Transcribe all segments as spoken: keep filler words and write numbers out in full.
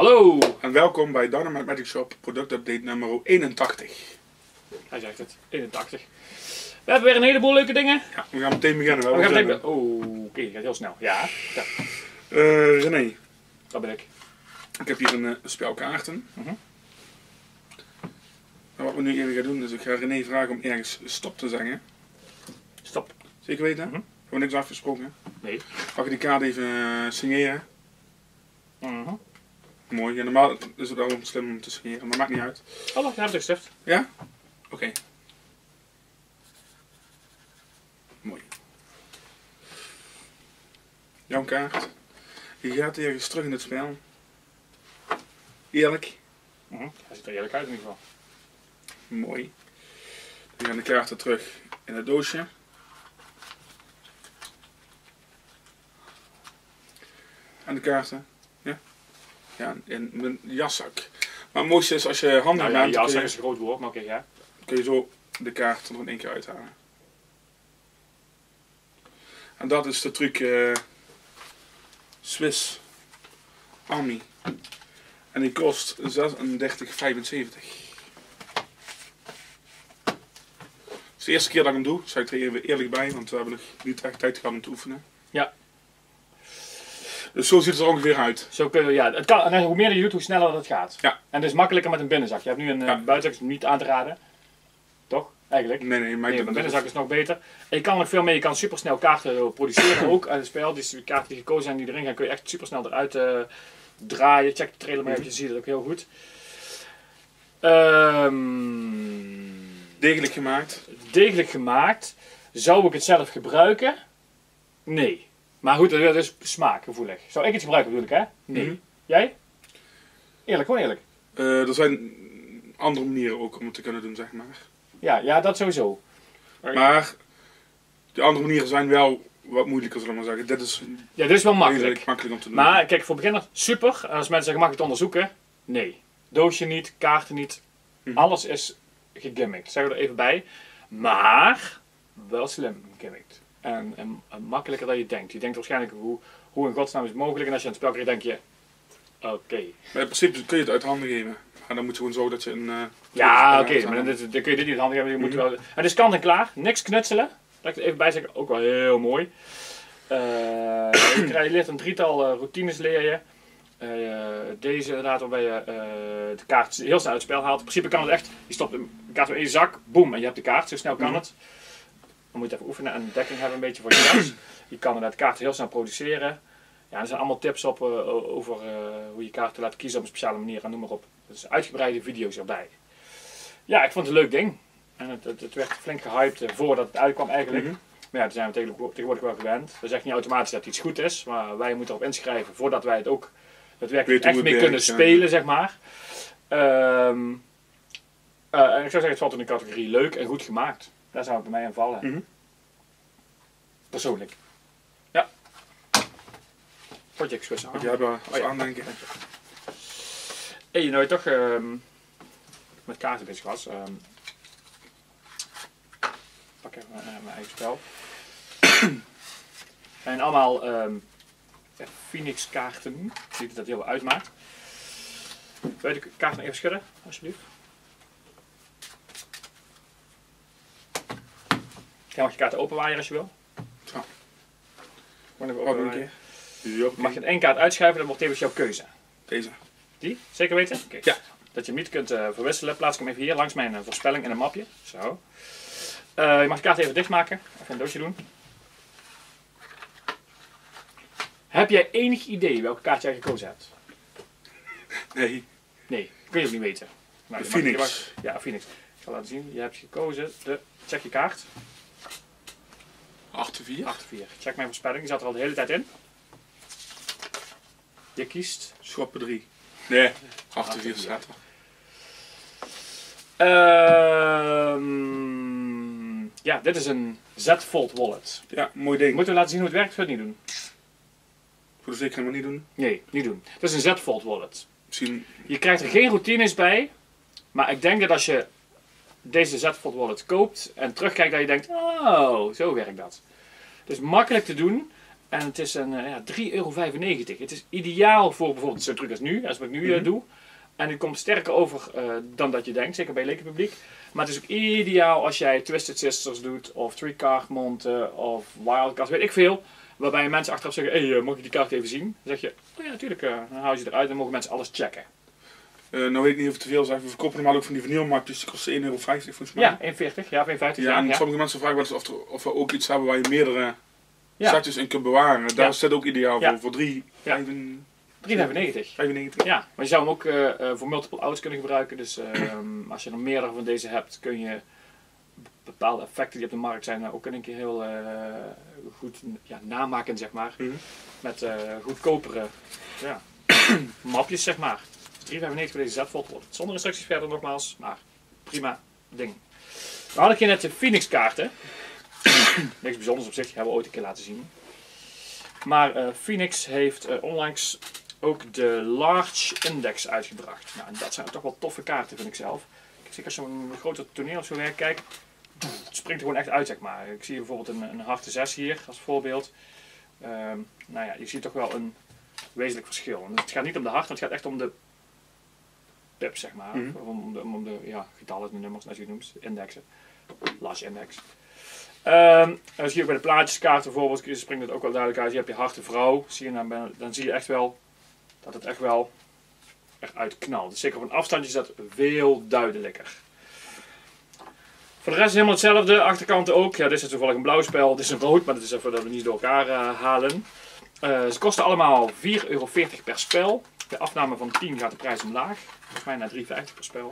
Hallo! En welkom bij Dynamite Magic Shop product update nummer eenentachtig. Hij zegt het, eenentachtig. We hebben weer een heleboel leuke dingen. Ja, we gaan meteen beginnen. We gaan meteen... Oh, oké, okay, gaat heel snel. Ja. ja. Uh, René. Dat ben ik. Ik heb hier een uh, spel kaarten. Uh-huh. En wat we nu even gaan doen is ik ga René vragen om ergens stop te zeggen. Stop. Zeker weten? Uh-huh. Gewoon niks afgesproken? Nee. Mag je die kaart even uh, signeren? Uh-huh. Mooi. Ja, normaal is het wel slim om te signeren, maar maakt niet uit. Oh, wacht, je hebt het gestift. Ja? Oké. Okay. Mooi. Jouw kaart. Je gaat ergens terug in het spel. Eerlijk. Uh-huh. Hij ziet er eerlijk uit in ieder geval. Mooi. We gaan de kaarten terug in het doosje. En de kaarten. Ja. Ja, in mijn jaszak. Maar het mooiste is als je handen nou, ja, bent. jaszak is een groot woord, maar oké, okay, ja. Kun je zo de kaart er nog in één keer uithalen. En dat is de truc uh, Swiss Army. En die kost zesendertig vijfenzeventig. Het is de eerste keer dat ik hem doe, zeg ik er even eerlijk bij, want we hebben nog niet echt tijd gehad om te oefenen. Ja. Dus zo ziet het er ongeveer uit. Zo kun je, ja, het kan, en hoe meer je doet, hoe sneller het gaat. Ja. En het is makkelijker met een binnenzak. Je hebt nu een ja. uh, buitenzak niet aan te raden. Toch? Eigenlijk? Nee, nee, maar nee, een binnenzak is nog beter. En je kan nog veel meer, je kan supersnel kaarten produceren ook uit het spel. Dus de kaarten die gekozen zijn die erin gaan, kun je echt supersnel eruit uh, draaien. Check de trailer maar even, je ziet het ook heel goed. Um, degelijk gemaakt. Degelijk gemaakt. Zou ik het zelf gebruiken? Nee. Maar goed, dat is smaakgevoelig. Zou ik het gebruiken bedoel ik, hè? Nee. Mm-hmm. Jij? Eerlijk, gewoon eerlijk. Uh, er zijn andere manieren ook om het te kunnen doen, zeg maar. Ja, ja, dat sowieso. Maar de andere manieren zijn wel wat moeilijker, zullen we maar zeggen. Dit is, ja, dit is wel makkelijk. makkelijk om te doen. Maar kijk, voor beginners super. Als mensen zeggen, mag ik het onderzoeken? Nee. Doosje niet, kaarten niet. Mm-hmm. Alles is gegimmikt. Zeg er even bij. Maar wel slim gegimmikt. En, en, en makkelijker dan je denkt. Je denkt waarschijnlijk, hoe, hoe in godsnaam is het mogelijk? En als je aan het spel krijgt, denk je, oké. Okay. Maar in principe kun je het uit handen geven. En dan moet je gewoon zo dat je een... Uh, ja, oké, okay, maar dan, dan kun je dit niet uit handen geven. Je moet mm-hmm. wel, het is kant en klaar. Niks knutselen. Dat ik er even bij zeg, ook wel heel mooi. Uh, je leert een drietal uh, routines leer je. Uh, deze inderdaad waarbij je uh, de kaart heel snel uit het spel haalt. In principe kan het echt, je stopt de kaart in je zak, boem, en je hebt de kaart. Zo snel kan mm-hmm. het. Dan moet je even oefenen en dekking hebben een beetje voor je jas. Je kan inderdaad kaarten heel snel produceren. Ja, er zijn allemaal tips op uh, over uh, hoe je kaarten laat kiezen op een speciale manier en noem maar op. Dus uitgebreide video's erbij. Ja, ik vond het een leuk ding. En het, het, het werd flink gehyped uh, voordat het uitkwam eigenlijk. Mm-hmm. Maar ja, daar zijn we tegenwoordig, tegenwoordig wel gewend. Dat is echt niet automatisch dat iets goed is, maar wij moeten erop inschrijven voordat wij het ook daadwerkelijk echt mee kunnen spelen, ja. zeg maar. Um, uh, en ik zou zeggen, het valt in de categorie leuk en goed gemaakt. Daar zou het bij mij aan vallen. Mm-hmm. Persoonlijk. Ja. Project Swiss Army. Ja, als oh, ja. aandenken. Hé, hey, nou je toch um, met kaarten bezig was. Um, pak even mijn, mijn eigen spel. En allemaal um, ja, Phoenix kaarten. Ik zie dat dat heel veel uitmaakt. Wil je de kaarten even schudden, alsjeblieft? Je mag je kaarten openwaaien als je wil. Zo. Gewoon even openwaaien. Mag je in één kaart uitschuiven, dan wordt tevens jouw keuze. Deze. Die? Zeker weten? Okay. Ja. Dat je hem niet kunt uh, verwisselen. Plaats ik hem even hier langs mijn uh, voorspelling in een mapje. Zo. Uh, je mag de kaart even dichtmaken. Even een doosje doen. Heb jij enig idee welke kaart jij gekozen hebt? Nee. Nee, kun je ook niet weten. Nou, de Phoenix. Mag, ja, Phoenix. Ik zal laten zien. Je hebt gekozen de... Check je kaart. acht vier. acht vier. Check mijn voorspelling. Die zat er al de hele tijd in. Je kiest... Schoppen drie. Nee, acht vier staat er. Um, ja, dit is een Z-Fold wallet. Ja, mooi ding. Moeten we laten zien hoe het werkt? Of het niet doen? Voor de zekerheid maar niet doen? Nee, niet doen. Het is een Z-Fold wallet. Misschien... Je krijgt er geen routines bij. Maar ik denk dat als je deze Z-Fold wallet koopt en terugkijkt dat je denkt, oh, zo werkt dat. Het is makkelijk te doen. En het is een uh, ja, drie euro vijfennegentig. Het is ideaal voor bijvoorbeeld zo'n truc als nu, als ik nu uh, Mm-hmm. doe. En het komt sterker over uh, dan dat je denkt, zeker bij lekenpubliek. Maar het is ook ideaal als jij Twisted Sisters doet, of Three Card Monten, of Wildcards, weet ik veel. Waarbij mensen achteraf zeggen, hé, hey, uh, mag ik die kaart even zien? Dan zeg je, oh ja, natuurlijk, uh, dan hou je ze eruit en mogen mensen alles checken. Uh, nou weet ik niet of het te veel zijn. We verkopen normaal ook van die vinylmarktjes, die kosten één euro vijftig volgens mij. Ja, één euro veertig, ja, of één euro vijftig. Ja, Ja, en ja. sommige mensen vragen wel eens of, er, of we ook iets hebben waar je meerdere Ja. setjes in kunt bewaren. Daar Ja. is het ook ideaal Ja. voor, voor drie, Ja. vijf, drie euro vijfennegentig. vijfennegentig. Ja, maar je zou hem ook uh, uh, voor multiple outs kunnen gebruiken. Dus uh, als je er meerdere van deze hebt, kun je bepaalde effecten die op de markt zijn uh, ook een keer heel uh, goed ja, namaken, zeg maar. Mm-hmm. Met uh, goedkopere ja, mapjes, zeg maar. drie euro vijfennegentig voor deze Z-fold. Zonder instructies verder nogmaals, maar prima ding. Dan had ik je net de Phoenix kaarten. Niks bijzonders op zich, die hebben we ooit een keer laten zien. Maar uh, Phoenix heeft uh, onlangs ook de Large Index uitgebracht. Nou, en dat zijn toch wel toffe kaarten, vind ik zelf. Ik zie als je een groter toneel of zo weer kijkt, het springt er gewoon echt uit, zeg maar. Ik zie bijvoorbeeld een, een harte zes hier als voorbeeld. Um, nou ja, je ziet toch wel een wezenlijk verschil. En het gaat niet om de hart, het gaat echt om de pip, zeg maar. Mm-hmm. Om, om de, om de ja, getallen, de nummers, als je het noemt, indexen. Large Index. Um, als je bij de plaatjeskaart bijvoorbeeld springt het ook wel duidelijk uit. Je hebt je harte vrouw, zie je dan, dan zie je echt wel dat het echt wel echt uitknalt. Dus zeker op een afstandje is dat veel duidelijker. Voor de rest is het helemaal hetzelfde, achterkanten ook. Ja, dit is toevallig een blauw spel, dit is een rood, maar dat is even dat we niet door elkaar uh, halen. Uh, ze kosten allemaal vier euro veertig per spel. De afname van tien gaat de prijs omlaag. Volgens mij naar drie euro vijftig per spel.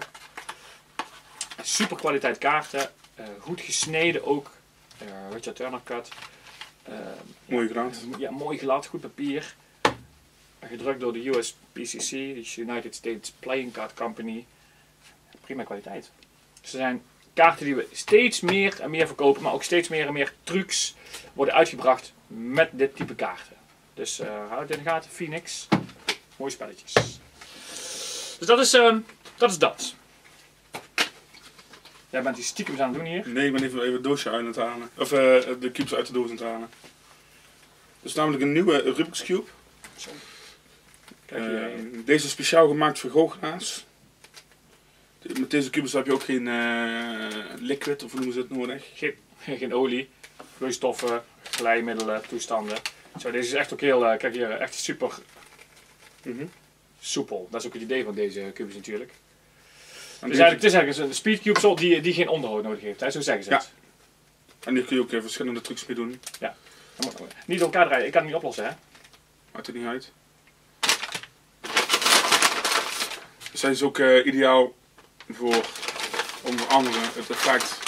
Super kwaliteit kaarten, uh, goed gesneden ook. Uh, Richard Turner cut. Uh, Mooi glad. Ja, mooi glad, goed papier. Gedrukt door de U S P C C, de United States Playing Card Company. Prima kwaliteit. Ze zijn kaarten die we steeds meer en meer verkopen, maar ook steeds meer en meer trucs worden uitgebracht met dit type kaarten. Dus uh, houd het in de gaten, Phoenix. Mooie spelletjes. Dus dat is, uh, dat is dat. Jij bent die stiekem aan het doen hier. Nee, ik ben even, even het doosje uit het halen. Of uh, de cubes uit de doos aan het halen. Dat is namelijk een nieuwe Rubik's Cube. Zo. Kijk hier. Uh, deze is speciaal gemaakt voor goochelaars. De, met deze kubus heb je ook geen uh, liquid, of hoe noemen ze het nodig? Geen, geen olie, vloeistoffen, glijmiddelen, toestanden. Zo, deze is echt ook heel, uh, kijk hier, echt super Mm-hmm. soepel. Dat is ook het idee van deze kubus natuurlijk. En, Dus deze, eigenlijk, het is eigenlijk een speedcube zo die, die geen onderhoud nodig heeft, hè? Zo zeggen ze het. en hier kun je ook uh, verschillende trucs mee doen. Ja. Niet door elkaar draaien, ik kan het niet oplossen, hè? Maakt het niet uit. Dus hij is ook uh, ideaal voor onder andere het effect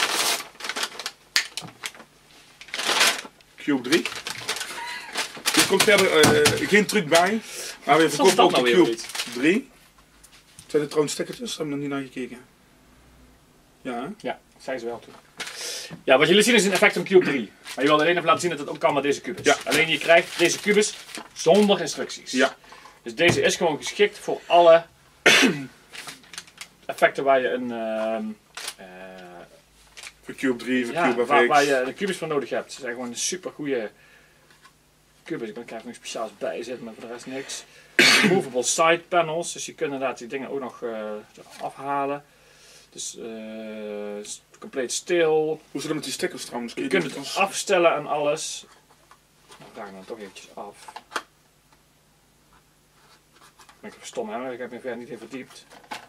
Cube drie. Er komt verder uh, geen truc bij, maar we verkopen ook de nou Cube drie. Zijn er trouwens stickertjes? Hebben we nog niet naar gekeken? Ja, hè? Ja, zei ze wel toen. Ja, wat jullie zien is een Effectum Cube drie. Maar je wil alleen even laten zien dat het ook kan met deze kubus. Ja. Alleen je krijgt deze kubus zonder instructies. Ja. Dus deze is gewoon geschikt voor alle effecten waar je een... Uh, uh, Voor Cube drie, voor ja, Cube waar, F X. waar je een kubus voor nodig hebt. Het is gewoon een super goede kubus. Ik kan er even nog speciaals bij zitten, maar voor de rest niks. Movable side panels, dus je kunt inderdaad die dingen ook nog uh, afhalen. Dus uh, compleet stil. Hoe zit het met die stickers trouwens? Je Kun kunt die het als- afstellen en alles. Nou, vraag ik dan toch eventjes af. Ben ik even stom, hè? Ik heb me verder niet in verdiept.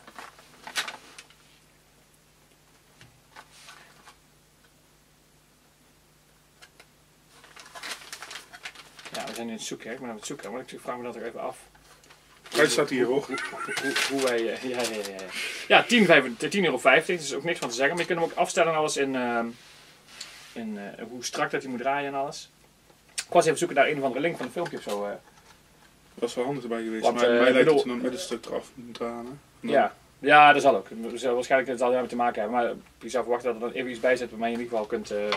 Ja, we zijn nu aan het zoeken, hè? Ik ben aan het zoeken, maar ik vraag me dat toch even af. Prijs staat hier hoor. Hoe, hoe, hoe wij, uh, ja, ja, ja, ja. Ja, tien euro vijftig, dus er is ook niks van te zeggen. Maar je kunt hem ook afstellen en alles in, uh, in uh, hoe strak dat hij moet draaien en alles. Ik was even zoeken naar een of andere link van een filmpje of zo. Uh. Dat is wel handig erbij geweest. Want, maar uh, mij lijkt bedoel- dat ze een middenstuk eraf moeten halen. Dan- Ja. Ja, dat zal ook. Dat zal waarschijnlijk het zal daarmee te maken hebben. Maar je zou verwachten dat er dan even iets bij zit waarmee je in ieder geval kunt, uh,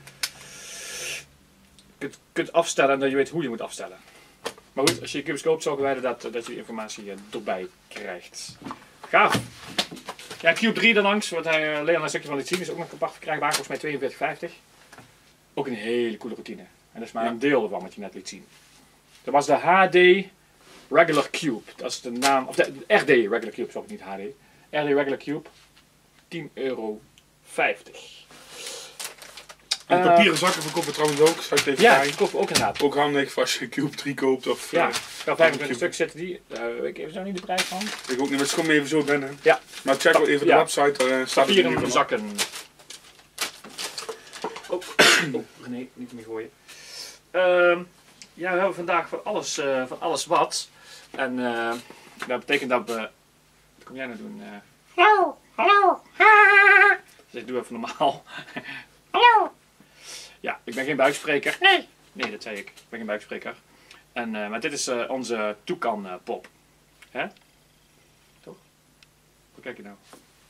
kunt, kunt afstellen en dat je weet hoe je moet afstellen. Maar goed, als je je kubus koopt, zorgen wij dat, dat je die informatie uh, erbij krijgt. Gaaf! Ja, Cube drie daarlangs, wat hij uh, Leon een stukje van liet zien, is ook nog apart verkrijgbaar, volgens mij tweeënveertig vijftig. Ook een hele coole routine. En dat is maar Ja. een deel ervan wat je net liet zien. Dat was de H D Regular Cube. Dat is de naam, of de, de R D Regular Cube, sorry, niet H D. R D Regular Cube, tien euro vijftig. En Eh, papieren zakken verkopen trouwens ook, zou ik even Ja, bij. die kopen we ook inderdaad. Ook handig voor als je Cube drie koopt of... Ja, eh, er gaan vijfentwintig stuk zitten die. Uh, weet ik even zo niet de prijs van. ik ook niet, maar het komt even zo binnen. Ja. Maar check wel even de Ja. website, daar eh, staat het in ieder Papieren geval. zakken. Oh, oh nee, niet meer gooien. Ehm, ja, we hebben vandaag van alles, eh, van alles wat. En eh, dat betekent dat we... Wat kom jij nou doen? eh? Hallo, hallo, ha. Dus ik doe even normaal. Hallo. Ja, ik ben geen buikspreker. Nee. Nee, dat zei ik. Ik ben geen buikspreker. En, eh, maar dit is eh, onze Toucan eh, pop. Hè? Toch? Hoe kijk je nou?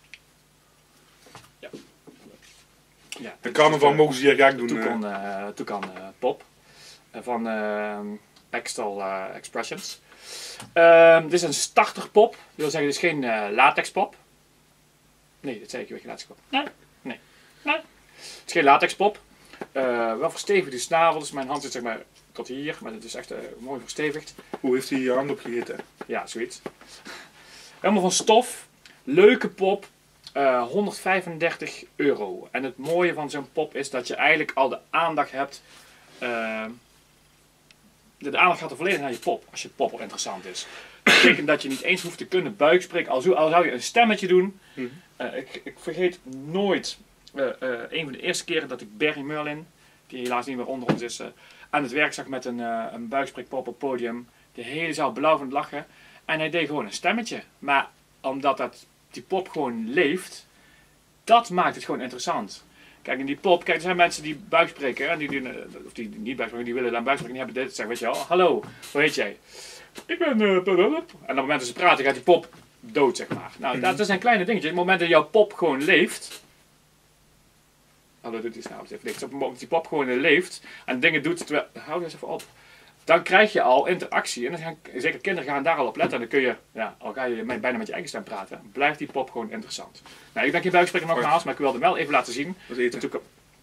Ja. Ja, De dit carnaval is de mogen ze hier graag doen. Toucan, eh. eh, Toucan eh, pop. Eh, van eh Pextal eh, Expressions. Ehm, dit is een starterpop. Dat wil zeggen, dit is geen eh, latexpop. Nee, dat zei ik, je geen latexpop. Nee. Nee. Nee. Het is geen latexpop. Uh, wel verstevigd die snavel, dus mijn hand zit zeg maar tot hier, maar het is echt uh, mooi verstevigd. Hoe heeft hij je hand opgegeten? Ja, zoiets. Helemaal van stof, leuke pop, uh, honderdvijfendertig euro. En het mooie van zo'n pop is dat je eigenlijk al de aandacht hebt. Uh, de, de aandacht gaat er volledig naar je pop, als je pop al interessant is. Dat betekent dat je niet eens hoeft te kunnen buikspreken, al, zo, al zou je een stemmetje doen. Hmm. Uh, ik, ik vergeet nooit. Uh, uh, een van de eerste keren dat ik Barry Merlin, die helaas niet meer onder ons is, uh, aan het werk zag met een, uh, een buikspreekpop op het podium. De hele zaal blauw van het lachen. En hij deed gewoon een stemmetje. Maar omdat dat, die pop gewoon leeft, dat maakt het gewoon interessant. Kijk, in die pop, kijk, er zijn mensen die buikspreken, en die, die, of die niet buikspreken, die willen dan buikspreken, die hebben dit, zeggen, weet je wel, hallo, hoe heet jij? Ik ben... Uh, en op het moment dat ze praten, gaat die pop dood, zeg maar. Nou, mm-hmm. dat zijn kleine dingetjes. Op het moment dat jouw pop gewoon leeft... Oh, dat doet hij snel even dicht. Op het moment dat die pop gewoon leeft en dingen doet, terwijl... Hou eens even op. Dan krijg je al interactie. En dan gaan, zeker kinderen gaan daar al op letten. En dan kun je, ja, al ga je bijna met je eigen stem praten, blijft die pop gewoon interessant. Nou, ik ben geen buikspreker nogmaals, maar ik wilde wel even laten zien. Wat eten? Natuurlijk,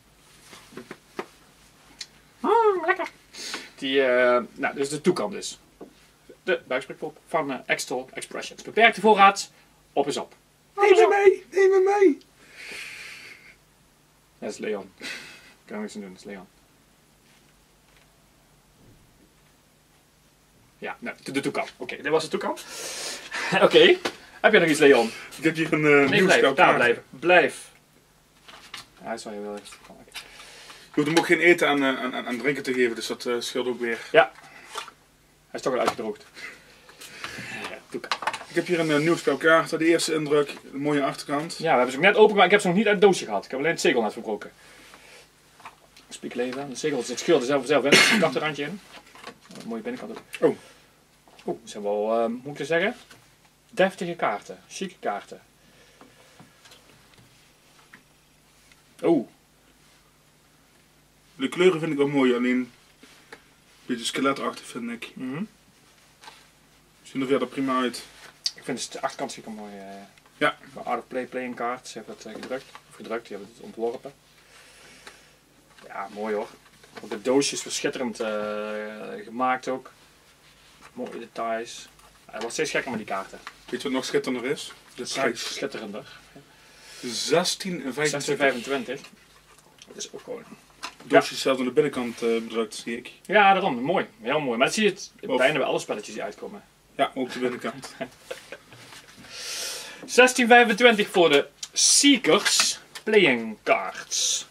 Mmm, lekker. die, uh, nou, dit is de Toucan dus. De buikspreekpop van uh, Pextal Expressions. Beperkte voorraad, op is op. Neem me mee, neem me mee. Dat is Leon. Ik kan er niks aan doen, dat is Leon. Ja, nou, de, de Toucan. Oké, okay, dit was de Toucan. Oké, okay. Heb je nog iets, Leon? Ik heb hier een uh, nee, blijf, daar blijven. Blijf. Ja, hij zal je wel even maken. Je hoeft hem ook geen eten aan, uh, aan, aan drinken te geven, dus dat uh, scheelt ook weer. Ja. Hij is toch al uitgedroogd. Ja, Toucan. Ik heb hier een uh, nieuw spel kaarten. De eerste indruk, een mooie achterkant. Ja, we hebben ze ook net opengemaakt. Ik heb ze nog niet uit het doosje gehad. Ik heb alleen het zegel net verbroken. Spiek leven. De zegel zit scheelde zelf zelf in. Er zit een kachtenrandje in. Een mooie binnenkant ook. Oh. Oeh, dat zijn wel, uh, hoe moet ik het zeggen? Deftige kaarten. Chique kaarten. Oeh. De kleuren vind ik wel mooi, alleen een beetje skeletachtig vind ik. Mm-hmm. Zien er verder prima uit. Ik vind de achterkant zeker mooi. Uh, ja. Art of Play playing cards. Ze hebben het uh, gedrukt. Of gedrukt, die hebben het ontworpen. Ja, mooi hoor. Ook de doosjes verschitterend uh, gemaakt ook. Mooie details. Hij wordt steeds gekker met die kaarten. Weet je wat nog schitterender is? De prijs. Schitterender. zestien vijfentwintig. Dat is ook gewoon. Doosjes ja. Zelfs aan de binnenkant uh, bedrukt, zie ik. Ja, daarom. Mooi. Heel mooi. Maar dat zie je het of... bijna bij alle spelletjes die uitkomen. Ja, ook de binnenkant. zestien vijfentwintig voor de Seekers Playing Cards.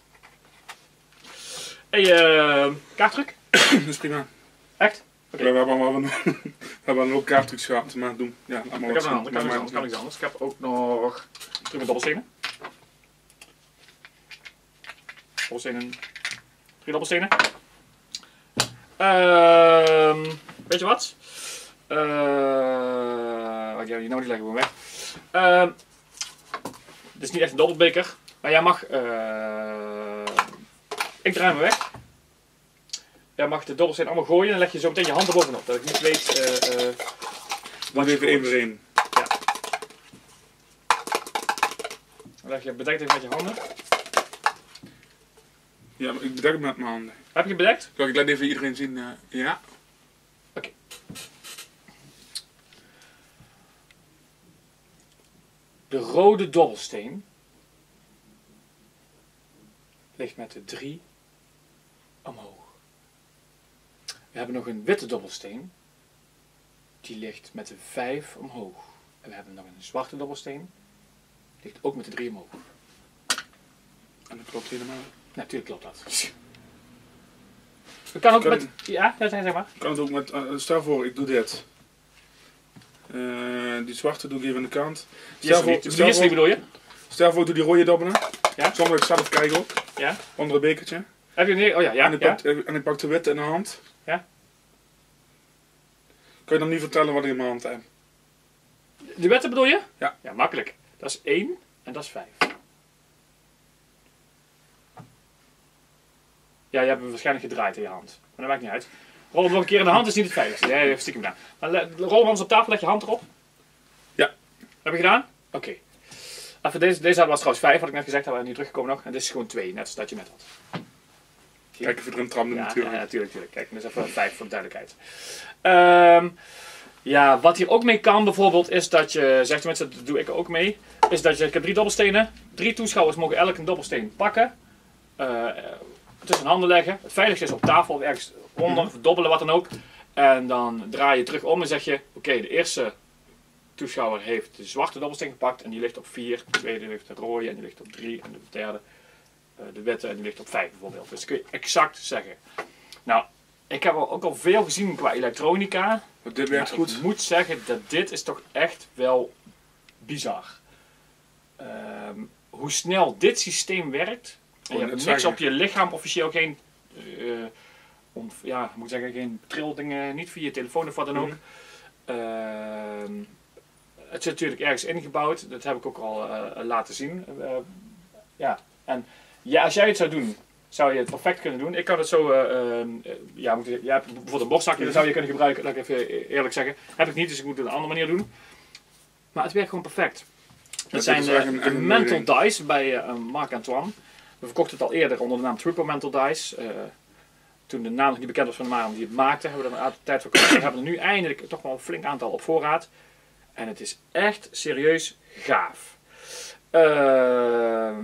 Hey, uh, kaartdruk? Dat is prima. Echt? Okay. We hebben allemaal we hebben ook kaartdruks gehad, maar doen. Ja, allemaal ik heb wat nog anders, kan iets anders. Ik heb ook nog terug met dobbelstenen. Dobbelstenen. Drie dobbelstenen. Uh, weet je wat? Uh, ik heb die nou niet leggen, we weg. Uh, dit is niet echt een dobbelbeker, maar jij mag. Uh, ik draai hem weg. Jij mag de dobbelsteen allemaal gooien en leg je zo meteen je hand erbovenop, dat ik niet weet. Uh, uh, wat even één voor één. Ja. Dan leg je bedekt even met je handen. Ja, maar ik bedek het met mijn handen. Heb je het bedekt? Kijk, ik laat even iedereen zien. Uh, ja. Oké. De rode dobbelsteen ligt met de drie omhoog. We hebben nog een witte dobbelsteen. Die ligt met de vijf omhoog. En we hebben nog een zwarte dobbelsteen. Die ligt ook met de drie omhoog. En dat klopt helemaal. Natuurlijk klopt dat. We kan ook Kan- met... Ja, ja, zeg maar. Ik kan het ook met, uh, stel voor, ik doe dit. Uh, die zwarte doe ik even aan de kant. Stel voor, De stel eerste die voor, bedoel je? stel voor, ik doe die rode dobbelen. Ja. Zonder dat ik zelf kijk ook. Ja. Onder het bekertje. Heb je een... Oh ja, ja. en, ik ja. pak, uh, en ik pak de witte in de hand. Ja. Kan je dan nu vertellen wat ik in mijn hand heb? De witte bedoel je? Ja. Ja, makkelijk. Dat is één en dat is vijf. Ja, je hebt hem waarschijnlijk gedraaid in je hand. Maar dat maakt niet uit. Rol hem nog een keer in de hand is niet het veiligste. Ja, je hebt stiekem gedaan. Maar le- rol hem eens op tafel, leg je hand erop. Ja. Heb je gedaan? Oké. Even deze, deze was trouwens vijf, wat ik net gezegd had, we niet teruggekomen nog. En dit is gewoon twee, net zoals dat je net had. Kijk even erin trappen Ja, natuurlijk. ja, natuurlijk, natuurlijk. Kijk, dat is even vijf voor de duidelijkheid. Ehm, ja, wat hier ook mee kan bijvoorbeeld, is dat je, zegt tenminste, dat doe ik ook mee, is dat je, ik heb drie dobbelstenen, drie toeschouwers mogen elk een dobbelsteen pakken, uh, tussen handen leggen. Het veiligste is op tafel of ergens onder, of dobbelen, wat dan ook. En dan draai je terug om en zeg je, oké, okay, de eerste toeschouwer heeft de zwarte dobbelsteen gepakt en die ligt op vier, de tweede ligt de rode en die ligt op drie en de derde uh, de witte en die ligt op vijf bijvoorbeeld. Dus dat kun je exact zeggen. Nou, ik heb al ook al veel gezien qua elektronica. Maar dit werkt Maar goed. ik moet zeggen dat dit is toch echt wel bizar. Um, hoe snel dit systeem werkt. En je net hebt niks zeggen. op je lichaam, officieel geen, uh, on, ja, ik moet zeggen, geen trildingen, niet via je telefoon of wat dan ook. Mhm. Um, het zit natuurlijk ergens ingebouwd, dat heb ik ook al uh, laten zien. Uh, ja, en ja, als jij het zou doen, zou je het perfect kunnen doen. Ik kan het zo, uh, uh, ja, moet je, jij hebt bijvoorbeeld een borstzakje, dat zou je kunnen gebruiken, laat ik even eerlijk zeggen. Heb ik niet, dus ik moet het op een andere manier doen. Maar het werkt gewoon perfect. dit Het zijn is uh, echt een- de echt een Mental mooi Dice bij uh, Marc Antoine. We verkochten het al eerder onder de naam Triple Mental Dice. Uh, toen de naam nog niet bekend was van de man die het maakte, hebben we er een aantal tijd verkocht. We hebben er nu eindelijk toch wel een flink aantal op voorraad. En het is echt serieus gaaf. Uh,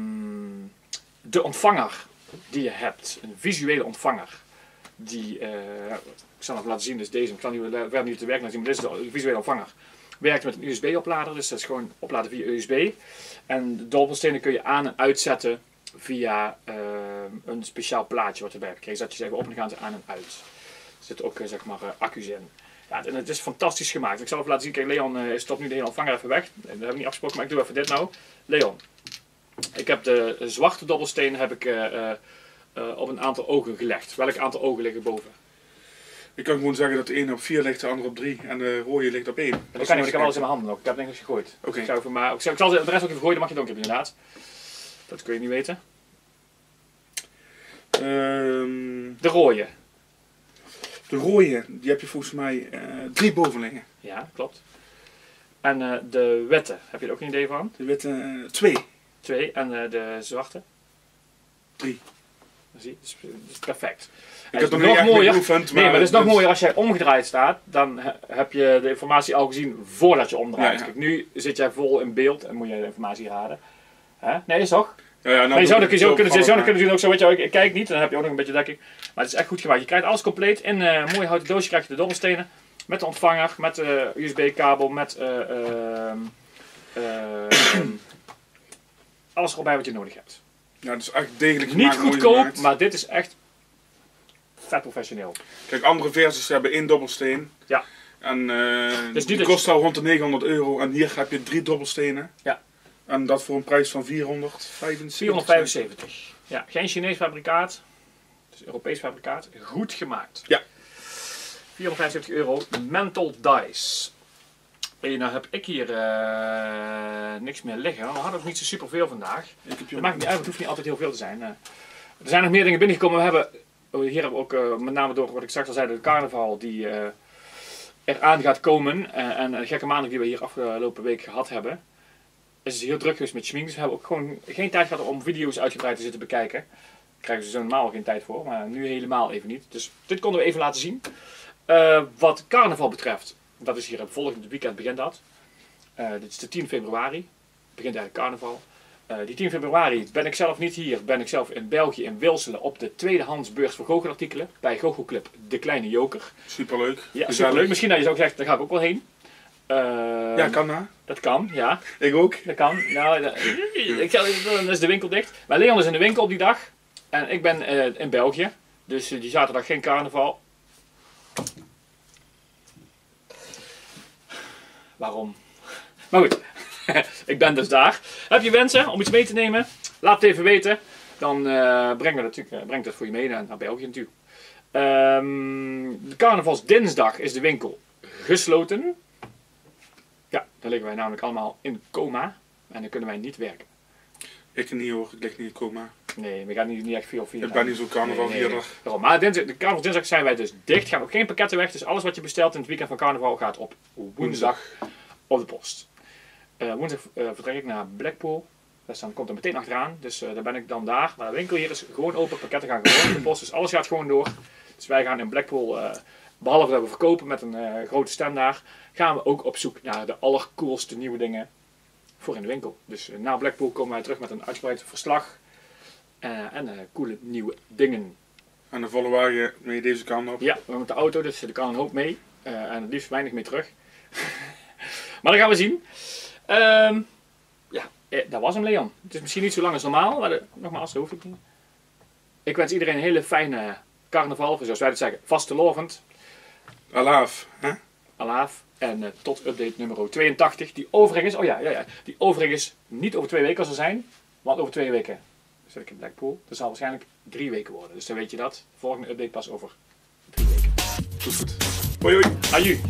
de ontvanger die je hebt, een visuele ontvanger, die, uh, ik zal nog laten zien, dus deze, ik kan niet verder niet te werk laten zien, maar dit is de visuele ontvanger. Werkt met een U S B-oplader, dus dat is gewoon opladen via U S B. En de dobbelstenen kun je aan en uitzetten via uh, een speciaal plaatje wat erbij hebt gekregen. Zet je ze even op en dan gaan ze aan en uit. Er zitten ook uh, zeg maar uh, accu's in. Ja, en het is fantastisch gemaakt. Ik zal even laten zien, kijk, Leon uh, stopt nu de hele ontvanger even weg. Dat hebben we niet afgesproken, maar ik doe even dit nou. Leon, ik heb de zwarte dobbelsteen heb ik, uh, uh, uh, op een aantal ogen gelegd. Welk aantal ogen liggen boven? Ik kan gewoon zeggen dat de ene op vier ligt, de andere op drie en de rode ligt op één. Dat kan niet, want ik heb alles in mijn handen nog. Ik heb niks gegooid. Oké. Ik, zou even maar, ik, zou, ik zal de rest ook even gooien, dan mag je het ook hebben inderdaad. Dat kun je niet weten. Ehm, De rode. de rode, die heb je volgens mij uh, drie bovenlingen. Ja, klopt. En uh, de witte, heb je er ook een idee van? De witte uh, twee. Twee. En uh, de zwarte? Drie. Zie je, dat is, dat is perfect. Ik En heb het nog is niet echt mooier. geoefend, Nee, maar het is nog dus- mooier als jij omgedraaid staat. Dan he- heb je de informatie al gezien voordat je omdraait. Ja, ja. Kijk, nu zit jij vol in beeld en moet je de informatie raden. Hè? Nee, is toch? Ja, ja, nou, Maar je zou, doe dat, ik je zou het kunnen, je zo zou dat vallen, kunnen doen ook zo, weet je wel, ik, ik kijk niet, dan heb je ook nog een beetje dekking. Maar het is echt goed gemaakt. Je krijgt alles compleet. In uh, een mooi houten doosje krijg je de dobbelstenen. Met de ontvanger, met de U S B-kabel, met uh, uh, uh, alles erbij wat je nodig hebt. Ja, het is echt degelijk Niet gemaakt, mooi goedkoop, gemaakt. maar dit is echt vet professioneel. Kijk, andere versies hebben één dobbelsteen. Ja. En uh, Dus niet die dat kost al rond de negenhonderd euro. En hier heb je drie dobbelstenen. Ja. En dat voor een prijs van vierhonderdvijfenzeventig. vierhonderdvijfenzeventig. Ja, geen Chinees fabrikaat. Het is Europees fabrikaat. Goed gemaakt. Ja. vierhonderdvijfenzeventig euro. Mental Dice. En nou heb ik hier uh, niks meer liggen. We hadden ook niet zo superveel vandaag. Ik heb Het je maakt niet uit, het hoeft niet altijd heel veel te zijn. Uh, er zijn nog meer dingen binnengekomen. We hebben, hier hebben we ook uh, met name door wat ik straks al zei, de carnaval die uh, eraan gaat komen. Uh, en een gekke maandag die we hier afgelopen week gehad hebben. Is het heel druk geweest met schmink. Dus we hebben ook gewoon geen tijd gehad om video's uitgebreid te zitten bekijken. krijgen ze zo normaal geen tijd voor, maar nu helemaal even niet. Dus dit konden we even laten zien. Uh, wat carnaval betreft, dat is hier het volgende weekend begint dat. Uh, dit is de tien februari, begint eigenlijk carnaval. Uh, die tien februari ben ik zelf niet hier, ben ik zelf in België in Wilselen op de tweedehandsbeurs voor goochtelartikelen bij Goochelclub De Kleine Joker. Superleuk. Ja, superleuk. Misschien dat je zou zeggen, daar ga ik ook wel heen. Uh, ja, kan dat? Dat kan, ja. Ik ook. Dat kan. Nou, dat, ik, dan is de winkel dicht. Maar Leon is in de winkel op die dag en ik ben uh, in België, dus uh, die zaterdag geen carnaval. Waarom? Maar goed, ik ben dus daar. Heb je wensen om iets mee te nemen? Laat het even weten. Dan uh, brengen we natuurlijk, uh, breng dat voor je mee naar, naar België natuurlijk. Um, de carnavalsdinsdag is de winkel gesloten. Ja, daar liggen wij namelijk allemaal in coma. En dan kunnen wij niet werken. Ik niet hoor, ik lig niet in coma. Nee, we gaan niet, niet echt veel vieren. Ik ben niet zo'n carnavalvierder. Nee, nee, nee. Maar dinsdag, de carnavalsdinsdag zijn wij dus dicht. Gaan ook geen pakketten weg. Dus alles wat je bestelt in het weekend van carnaval gaat op woensdag op de post. Uh, woensdag uh, vertrek ik naar Blackpool. Dus dan komt er meteen achteraan. Dus uh, dan ben ik dan daar. Maar de winkel hier is gewoon open. Pakketten gaan gewoon op de post. Dus alles gaat gewoon door. Dus wij gaan in Blackpool, uh, behalve dat we verkopen met een uh, grote stand daar, gaan we ook op zoek naar de allercoolste nieuwe dingen voor in de winkel. Dus uh, na Blackpool komen wij terug met een uitgebreid verslag. Uh, en uh, coole nieuwe dingen. En de volle wagen mee deze kant op? Ja, we hebben met de auto, dus er kan een hoop mee. Uh, en het liefst weinig mee terug. Maar dat gaan we zien. Um, ja, eh, dat was hem, Leon. Het is misschien niet zo lang als normaal, maar de, nogmaals, dat hoef ik niet. Ik wens iedereen een hele fijne carnaval, zoals wij het zeggen, vastelovend. Alaaf, hè? Alaaf. En uh, tot update nummer tweeëntachtig, die overigens, oh ja, ja, ja, die overigens niet over twee weken zal zijn, want over twee weken zit ik in Blackpool. Dat zal waarschijnlijk drie weken worden, dus dan weet je dat. Volgende update pas over drie weken. Goed, goed. Hoi hoi. Aju.